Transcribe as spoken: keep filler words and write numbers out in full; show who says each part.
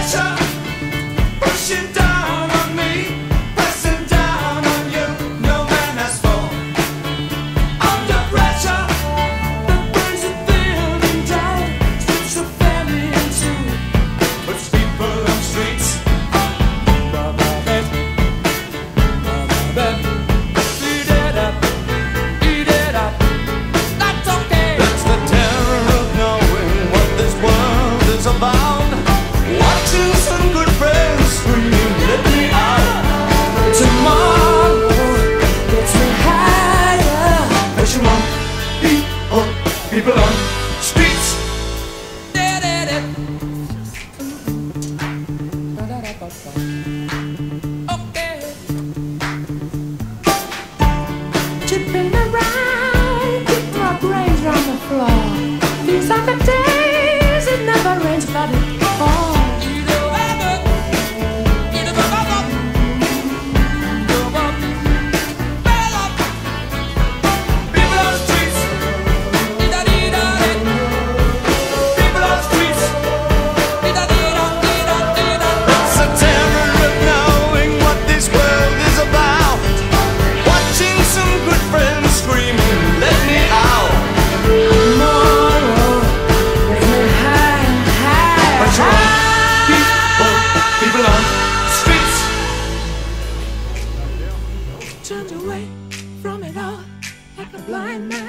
Speaker 1: pressure pushing down on me, pressing down on you. No man has fallen under pressure that brings it building down, strips the family in two, puts people on streets. Eat it up, eat it up. That's okay. That's the terror of knowing what this world is about. Watching some good friends scream, let me out. Tomorrow gets me higher. But you want people, people on streets. Okay.
Speaker 2: Chipping around, keep my brains on the floor. These are the days it never rains, but it falls.
Speaker 1: People on streets. People on streets. It's the terror of knowing what this world is about. Watching some good friends screaming, let me out.
Speaker 2: Tomorrow gets me high and high.
Speaker 1: But you want people, people on streets.
Speaker 2: Turned away from it all like a blind man.